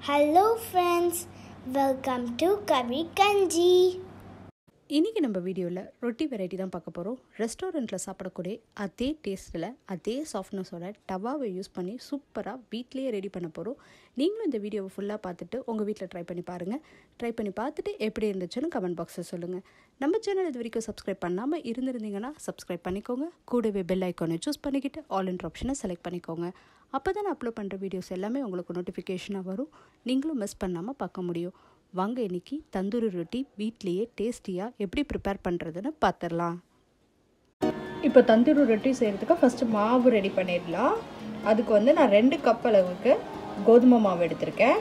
Hello friends, welcome to Kavi Kanji. இன்றைக்கி நம்ம வீடியோவில் ரொட்டி வெரைட்டி தான் பார்க்க போகிறோம். ரெஸ்டாரண்ட்டில் சாப்பிடக்கூடிய அதே டேஸ்ட்டில் அதே சாஃப்ட்னஸோட டவாவை யூஸ் பண்ணி சூப்பராக வீட்லேயே ரெடி பண்ண போகிறோம். நீங்களும் இந்த வீடியோவை ஃபுல்லாக பார்த்துட்டு உங்கள் வீட்டில் ட்ரை பண்ணி பாருங்கள். ட்ரை பண்ணி பார்த்துட்டு எப்படி இருந்துச்சுன்னு கமெண்ட் பாக்ஸில் சொல்லுங்கள். நம்ம சேனல் இது வரைக்கும் சப்ஸ்கிரைப் பண்ணாமல் இருந்திருந்தீங்கன்னா சப்ஸ்கிரைப் பண்ணிக்கோங்க. கூடவே பெல் ஐக்கானை சூஸ் பண்ணிக்கிட்டு ஆல் இன் ஆப்ஷனை செலக்ட் பண்ணிக்கோங்க. அப்போ தான் நான் அப்லோட் பண்ணுற வீடியோஸ் எல்லாமே உங்களுக்கு நோட்டிஃபிகேஷனாக வரும். நீங்களும் மிஸ் பண்ணாமல் பார்க்க முடியும். வாங்க இன்னைக்கு தந்தூரி ரொட்டி வீட்லேயே டேஸ்டியாக எப்படி ப்ரிப்பேர் பண்ணுறதுன்னு பார்த்துடலாம். இப்போ தந்தூரி ரொட்டி செய்கிறதுக்கு ஃபஸ்ட்டு மாவு ரெடி பண்ணிடலாம். அதுக்கு நான் 2 கப் அளவுக்கு கோதுமை மாவு எடுத்திருக்கேன்.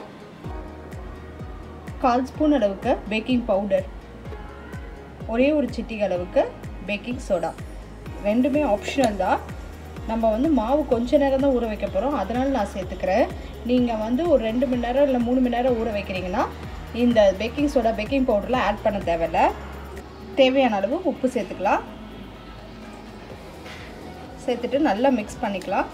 1/4 ஸ்பூன் அளவுக்கு பேக்கிங் பவுடர், ஒரே ஒரு சிட்டிகை அளவுக்கு பேக்கிங் சோடா. ரெண்டுமே ஆப்ஷனல் தான். நம்ம மாவு கொஞ்ச நேரம் தான் ஊற வைக்க போகிறோம், அதனால் நான் சேர்த்துக்கிறேன். நீங்கள் ஒரு 2 மணி நேரம் இல்லை 3 மணி நேரம் ஊற வைக்கிறீங்கன்னா இந்த பேக்கிங் சோடா பேக்கிங் பவுடரில் ஆட் பண்ண தேவையில்ல. தேவையான அளவு உப்பு சேர்த்துக்கலாம். சேர்த்துட்டு நல்லா மிக்ஸ் பண்ணிக்கலாம்.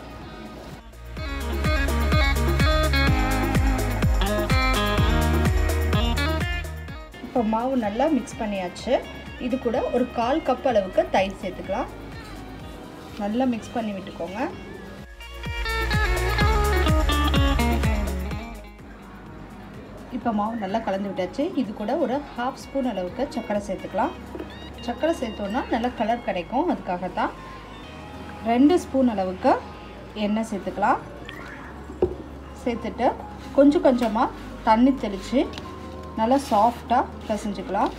இப்போ மாவு நல்லா மிக்ஸ் பண்ணியாச்சு. இது கூட ஒரு 1/4 கப் அளவுக்கு தயிர் சேர்த்துக்கலாம். நல்லா மிக்ஸ் பண்ணி விட்டுக்கோங்க. இப்போ மாவு நல்லா கலந்து விட்டாச்சு. இது கூட ஒரு 1/2 ஸ்பூன் அளவுக்கு சர்க்கரை சேர்த்துக்கலாம். சர்க்கரை சேர்த்தோன்னா நல்லா கலர் கிடைக்கும், அதுக்காகத்தான். 2 ஸ்பூன் அளவுக்கு எண்ணெய் சேர்த்துக்கலாம். சேர்த்துட்டு கொஞ்சம் கொஞ்சமாக தண்ணி தெளித்து நல்லா சாஃப்டாக பிசைஞ்சுக்கலாம்.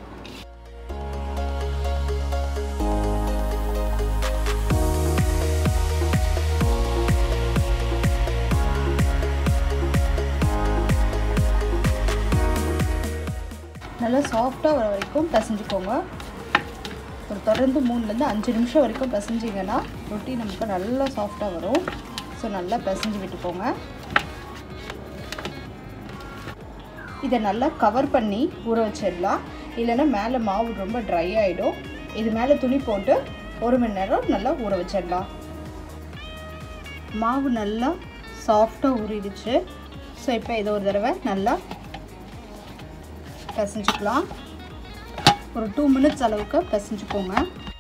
நல்லா சாஃப்டாக வர வரைக்கும் பிசைஞ்சுக்கோங்க. ஒரு தொடர்ந்து 3லேருந்து 5 நிமிஷம் வரைக்கும் பிசைஞ்சிங்கன்னா ரொட்டி நமக்கு நல்லா சாஃப்டாக வரும். ஸோ நல்லா பிசைஞ்சு விட்டுக்கோங்க. இதை நல்லா கவர் பண்ணி ஊற வச்சிடலாம். இல்லைன்னா மேலே மாவு ரொம்ப ட்ரை ஆகிடும். இது மேலே துணி போட்டு 1 மணி நேரம் நல்லா ஊற வச்சிடலாம். மாவு நல்லா சாஃப்டாக ஊறிடுச்சு. ஸோ இப்போ இதை ஒரு தடவை நல்லா பிசைஞ்சுக்கலாம். ஒரு 2 மினிட்ஸ் அளவுக்கு பிசைஞ்சுக்கோங்க.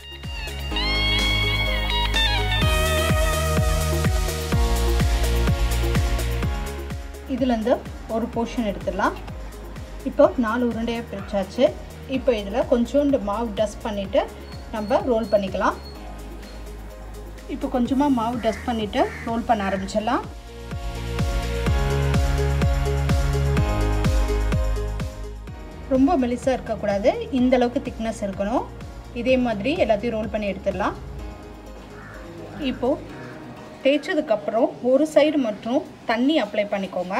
இதுலேருந்து ஒரு போர்ஷன் எடுத்துடலாம். இப்போ 4 உருண்டையாக பிரிச்சாச்சு. இப்போ இதில் கொஞ்சோண்டு மாவு டஸ்ட் பண்ணிவிட்டு நம்ம ரோல் பண்ணிக்கலாம். இப்போ கொஞ்சமாக மாவு டஸ்ட் பண்ணிவிட்டு ரோல் பண்ண ஆரம்பிச்சிடலாம். ரொம்ப மெலிசாக இருக்கக்கூடாது, இந்த அளவுக்கு திக்னஸ் இருக்கணும். இதே மாதிரி எல்லாத்தையும் ரோல் பண்ணி எடுத்துடலாம். இப்போது தேய்ச்சதுக்கப்புறம் ஒரு சைடு மட்டும் தண்ணி அப்ளை பண்ணிக்கோங்க.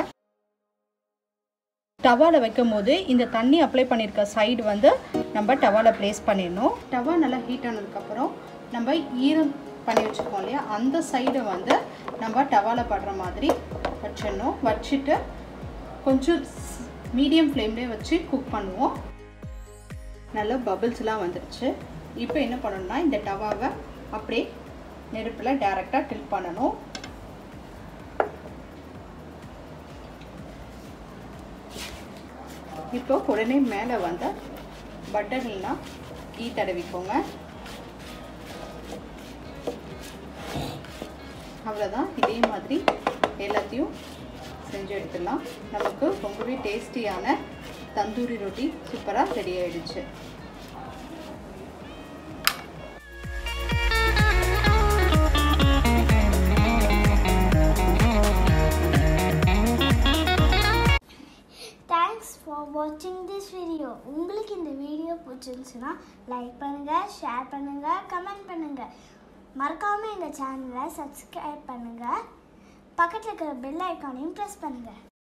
டவாவில் வைக்கும் போது இந்த தண்ணி அப்ளை பண்ணியிருக்க சைடு நம்ம டவாவில் ப்ளேஸ் பண்ணிடணும். டவா நல்லா ஹீட் ஆனதுக்கப்புறம் நம்ம ஈரம் பண்ணி வச்சுருக்கோம் இல்லையா, அந்த சைடை நம்ம டவாவில் படுற மாதிரி வச்சிடணும். வச்சுட்டு கொஞ்சம் மீடியம் ஃப்ளேம்லேயே வச்சு குக் பண்ணுவோம். நல்லா பபிள்ஸ்லாம் வந்துடுச்சு. இப்போ என்ன பண்ணணும்னா இந்த டவாவை அப்படியே நெருப்பில் டைரெக்டாக டில்ட் பண்ணணும். இப்போ உடனே மேலே பட்டர் இல்லைன்னா கீ தடவிக்கோங்க. அவ்வளோதான். இதே மாதிரி எல்லாத்தையும் செஞ்சு எடுத்துடலாம். நமக்கு ரொம்பவே டேஸ்டியான தந்தூரி ரொட்டி சூப்பராக ரெடி ஆகிடுச்சு. Thanks for watching this video. உங்களுக்கு இந்த வீடியோ பிடிச்சிருந்துச்சுன்னா லைக் பண்ணுங்கள், ஷேர் பண்ணுங்கள், கமெண்ட் பண்ணுங்கள். மறக்காமல் எங்கள் சேனலை சப்ஸ்கிரைப் பண்ணுங்கள். பக்கத்தில் இருக்கிற பெல் ஐக்கானையும் ப்ரெஸ் பண்ணுங்கள்.